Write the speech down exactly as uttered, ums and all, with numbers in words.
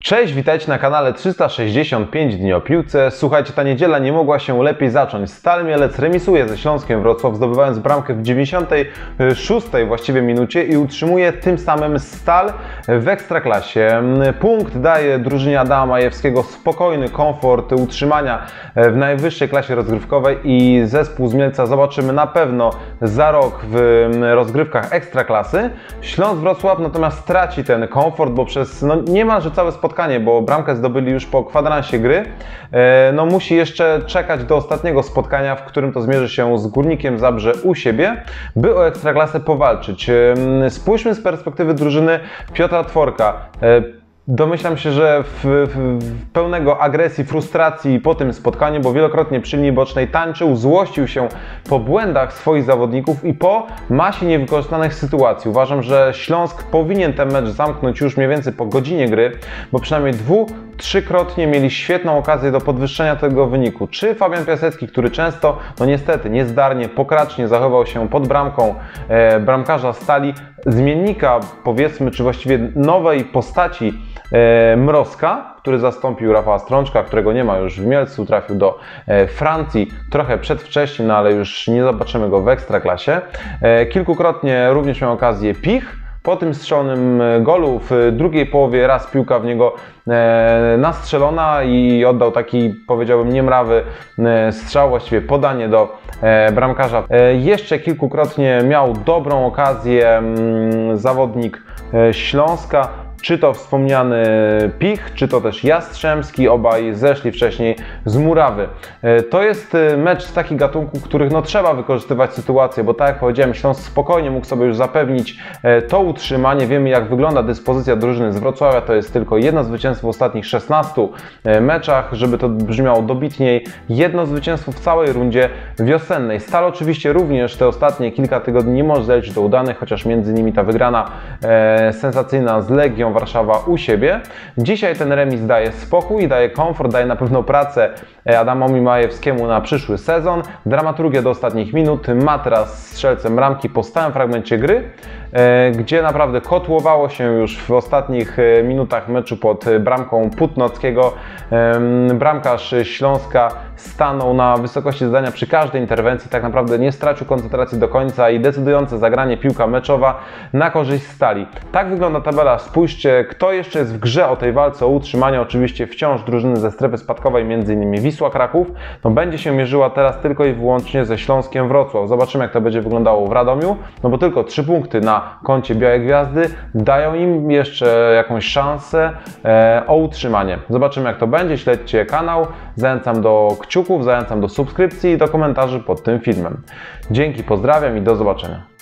Cześć, witajcie na kanale trzysta sześćdziesiąt pięć dni o piłce. Słuchajcie, ta niedziela nie mogła się lepiej zacząć. Stal Mielec remisuje ze Śląskiem Wrocław, zdobywając bramkę w dziewięćdziesiątej szóstej właściwie minucie i utrzymuje tym samym Stal w Ekstraklasie. Punkt daje drużynie Adama Majewskiego spokojny komfort utrzymania w najwyższej klasie rozgrywkowej i zespół z Mielca zobaczymy na pewno za rok w rozgrywkach Ekstraklasy. Śląsk Wrocław natomiast traci ten komfort, bo przez no, niemalże całe spotkanie, bo bramkę zdobyli już po kwadransie gry, no musi jeszcze czekać do ostatniego spotkania, w którym to zmierzy się z Górnikiem Zabrze u siebie, by o Ekstraklasę powalczyć. Spójrzmy z perspektywy drużyny Piotra Tworka. Domyślam się, że w, w pełnego agresji, frustracji po tym spotkaniu, bo wielokrotnie przy linii bocznej tańczył, złościł się po błędach swoich zawodników i po masie niewykorzystanych sytuacji. Uważam, że Śląsk powinien ten mecz zamknąć już mniej więcej po godzinie gry, bo przynajmniej dwu, trzykrotnie mieli świetną okazję do podwyższenia tego wyniku. Czy Fabian Piasecki, który często, no niestety, niezdarnie, pokracznie zachował się pod bramką e, bramkarza Stali, zmiennika, powiedzmy, czy właściwie nowej postaci e, Mrozka, który zastąpił Rafała Strączka, którego nie ma już w Mielcu, trafił do e, Francji trochę przedwcześnie, no ale już nie zobaczymy go w Ekstraklasie. E, kilkukrotnie również miał okazję Pich. Po tym strzelonym golu w drugiej połowie raz piłka w niego e, nastrzelona i oddał taki, powiedziałbym, niemrawy e, strzał, właściwie podanie do e, bramkarza. E, jeszcze kilkukrotnie miał dobrą okazję m, zawodnik e, Śląska, czy to wspomniany Pich, czy to też Jastrzębski, obaj zeszli wcześniej z murawy. To jest mecz z takich gatunków, w których no, trzeba wykorzystywać sytuację, bo tak jak powiedziałem, Śląsk spokojnie mógł sobie już zapewnić to utrzymanie. Wiemy, jak wygląda dyspozycja drużyny z Wrocławia. To jest tylko jedno zwycięstwo w ostatnich szesnastu meczach, żeby to brzmiało dobitniej. Jedno zwycięstwo w całej rundzie wiosennej. Stal oczywiście również te ostatnie kilka tygodni nie może zaliczyć do udanych, chociaż między innymi ta wygrana e, sensacyjna z Legią Warszawa u siebie. Dzisiaj ten remis daje spokój, daje komfort, daje na pewno pracę Adamowi Majewskiemu na przyszły sezon. Dramaturgia do ostatnich minut, ma teraz strzelcem bramki po stałym fragmencie gry, gdzie naprawdę kotłowało się już w ostatnich minutach meczu pod bramką Putnockiego. Bramkarz Śląska stanął na wysokości zadania przy każdej interwencji, tak naprawdę nie stracił koncentracji do końca i decydujące zagranie, piłka meczowa na korzyść Stali. Tak wygląda tabela. Spójrzcie, kto jeszcze jest w grze o tej walce o utrzymanie. Oczywiście wciąż drużyny ze strefy spadkowej, między innymi Wisła Kraków, no będzie się mierzyła teraz tylko i wyłącznie ze Śląskiem Wrocław. Zobaczymy, jak to będzie wyglądało w Radomiu, no bo tylko trzy punkty na koncie Białej Gwiazdy dają im jeszcze jakąś szansę e, o utrzymanie. Zobaczymy, jak to będzie. Śledźcie kanał, zachęcam do kciuków, zachęcam do subskrypcji i do komentarzy pod tym filmem. Dzięki, pozdrawiam i do zobaczenia.